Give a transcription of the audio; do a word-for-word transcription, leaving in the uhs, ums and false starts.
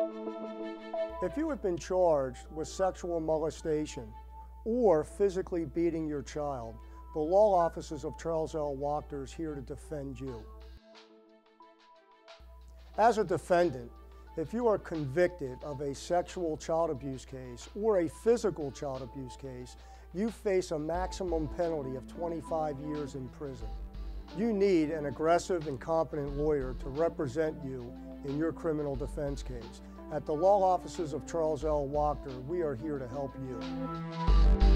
If you have been charged with sexual molestation or physically beating your child, the law offices of Charles L. Waechter is here to defend you. As a defendant, if you are convicted of a sexual child abuse case or a physical child abuse case, you face a maximum penalty of twenty-five years in prison. You need an aggressive and competent lawyer to represent you in your criminal defense case. At the law offices of Charles L. Waechter, we are here to help you.